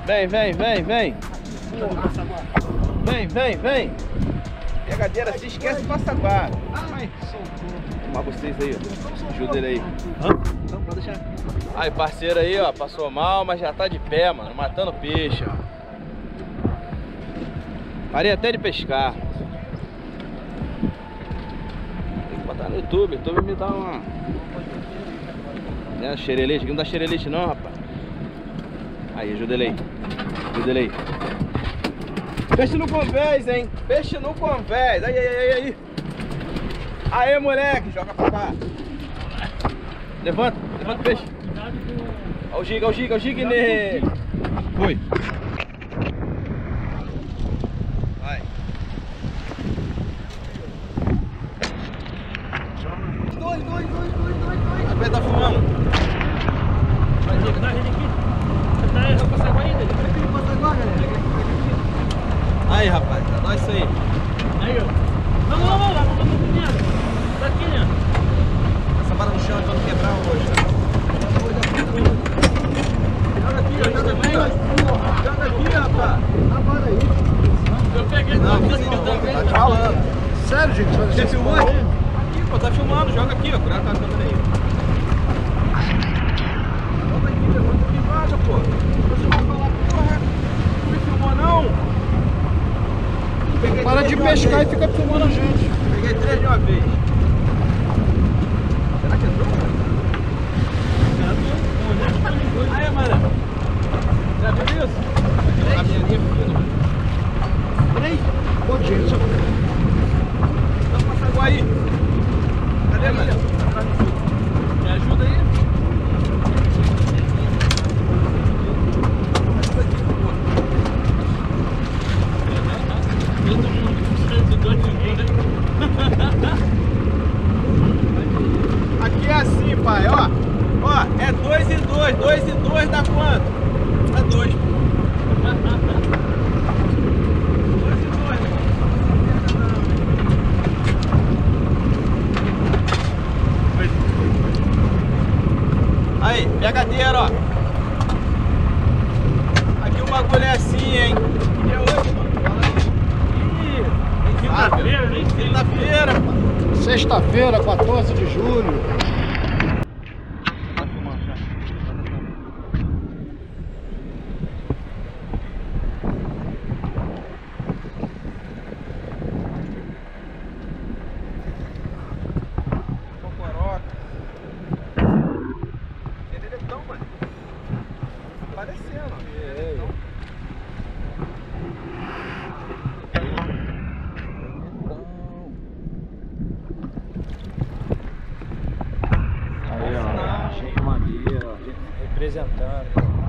Vem, vem, vem, vem. Vem, vem, vem. Pegadeira, se esquece de passar guarda. Tomar vocês aí, ó. Ajuda ele aí. Não, pode deixar. Aí, parceiro aí, ó. Passou mal, mas já tá de pé, mano. Matando peixe, ó. Parei até de pescar. Tem que botar no YouTube. O YouTube me dá uma... Né, xerelete. Aqui não dá xerelete não, rapaz. Aí, ajuda ele aí. Ajuda ele aí. Peixe no convés, hein? Peixe no convés. Aí, aí, aí, aí. Aê, moleque. Joga pra cá. Levanta, levanta o peixe. Olha o giga, olha o giga, olha o giga nele. Foi. Vai. Dois. A pé tá fumando. Vai, giga, dá a gente aqui. Vai passar água ainda? Vai ter que passar água, galera. Aí, rapaz, dá isso aí. Aí, ó. Não, lá, vamos primeiro. Tá aqui, né? Essa vara no chão é pra não quebrar hoje. Joga aqui, ó, joga aqui, ó. Joga aqui, rapaz. Agora aí. Eu peguei Não, também. tá te falando. Sério, gente? Você filmou? Aqui, pô, tá filmando, joga aqui, ó. Cuidado com a câmera aí. Joga aqui, levanta aqui vaga, pô. Você vai falar, porra, não me filmou não? Peguei Para de pescar e fica filmando a gente. Peguei 3 de uma vez. Será que entrou, cara? Aí, mano. Já viu isso? A minha linha fina. 3? Pô, gente. Dá pra passar água aí. Cadê, mano? Me ajuda aí. Aqui é assim, pai, ó. Ó, é 2 e 2. 2 e 2 dá quanto? Dá 2. 2 e 2. Aí, pegadeira, ó. Aqui o bagulho é assim, hein? E é hoje, mano. Fala aí. Quinta-feira, nem sei. Quinta-feira, pai. Sexta-feira, 14 de julho. Tá filmando já. Cocoroca. Quereretão, mano. Aparecendo, ó. Quereretão. Aí, ó. Cheio de madeira, ó. Representando.